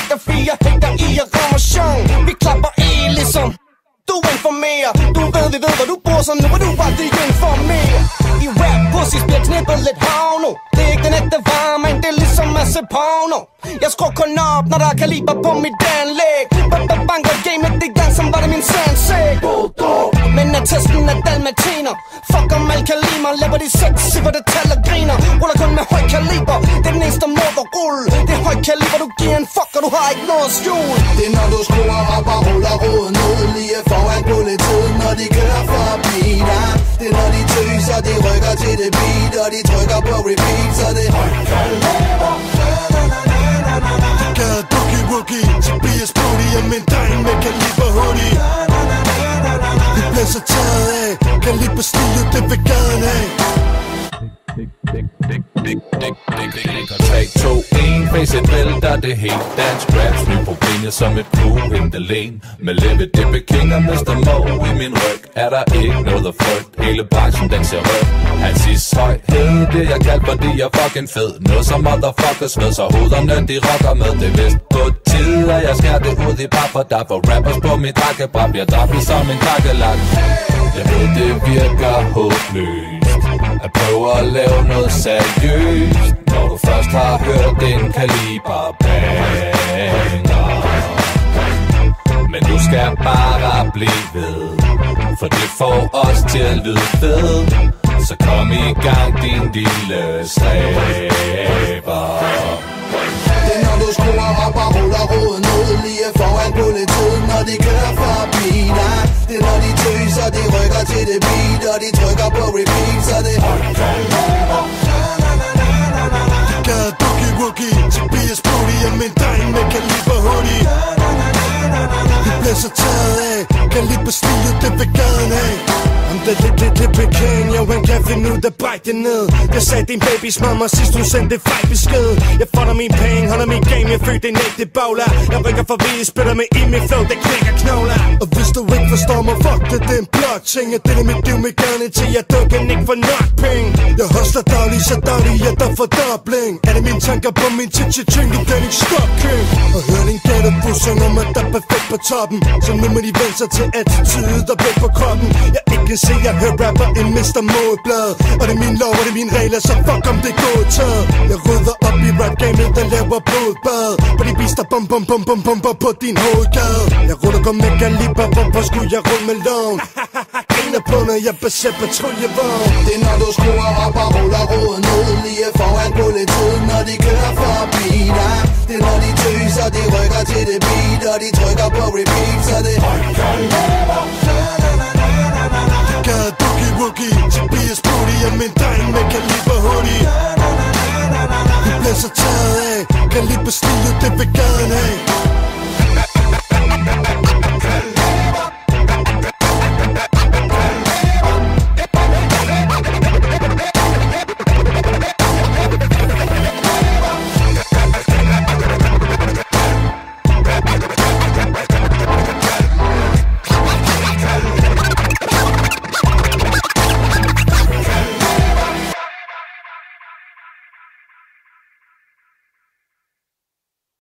Hægter 4, hægter i og ramation. Vi klapper ligesom du informerer. Du ved, vi ved, hvor du bor, så nu er du bare det informerer. I rap pussies bliver knippet lidt havno. Det er ikke den ægte vare, men det er ligesom masse porno. Jeg skruer kun op, når der er kaliber på mit anlæg. Banker gamet i gang, som var det min sandsæk. Men er testen af dalmatiner. Fuck om al kaliber, laver de sexy, hvor det taler griner. Ruller kun med høj kaliber, det er den eneste måde at rulle. Det er høj kaliber, du giver en fuck, og du har ikke noget at skjule. Det er når du skruer op og ruller roden ud lige foran politiet, når de kører forbi dig. Det er når de tøser, de rykker til det beat, og de trykker på repeat, så det er høj kaliber. De gør boogie-woogie, Tobias Booty og min dreng med kaliber hoodie. Vi bliver så taget af, kaliber stil, det vil gaden af. 3, 2, 1, face it vælter det helt dansk rap. Smid på benet som et crew in the lane. Med Levi Dippe King og Mr. Mo i min ryg er der ikke noget at frygt. Hele branchen den ser rød. Hans is højhed, det jeg kaldt, fordi jeg fucking fed. Noget som motherfuckers ved, så hovederne de rocker med. Det er vist på tid, at jeg skærer det ud i pap. For der får rappers på mit drakkebræt, bliver droppet som en kakkelak. Jeg ved det virker håbløst at prøve at lave noget seriøst, når du først har hørt den kaliber banger. Men du skal bare blive ved, for det får os til at lyde fed. Så kom i gang, din lille stræber. Det er når du skruer op og ruller roden ud lige foran politiet, når de kører forbi dig. Det er når de tøser, de rykker til det beat, og de trykker på repeat, så det er høj kaliber. De gør boogie-woogie, Tobias Booty og min dreng med kaliber hoodie. Vi bliver så taget af, kaliber stil, det vil gaden af. Det er lidt bekendt, jo han kan finde ud af bræk det ned. Jeg sagde din babys mamma sidst hun sendte fejl besked. Jeg får dig mine penge, holder min game, jeg følte en ægte bagler. Jeg rykker forbi, spiller med i mit flow, det knækker knogler. Og hvis du ikke forstår mig, fuck det, det er en blot ting. Jeg deler mit liv med gerne til, jeg dukker ikke for nok penge. Jeg hustler daglig, så daglig, jeg der fordobling. Er det mine tanker på min ting, du kan ikke stoppe king. Og hør din gættebus, synger mig der perfekt på toppen. Så nu må de vende sig til attitude, der væk på kroppen. Jeg ikke se, jeg hører rapper en Mr. Modeblad. Og det er min lov, og det er mine regler, så fuck om det er godtaget. Jeg rydder op i rap-gamet, der laver blodbad. På de beats, der bumper på din hovedgade. Jeg ruller går med kaliber, hvorfor skulle jeg rulle med lån? En af på, når jeg besætter patruljevogn. Det er når du skruer op og ruller roden ud lige foran politiet, når de kører forbi dig. Det er når de tøser, de rykker til det beat, og de trykker på repeat, så det er høj kaliber. De gør boogie-woogie, Tobias Booty og min dreng med kaliber hoodie. Vi bliver så taget af, kaliber stil, det vil gaden af.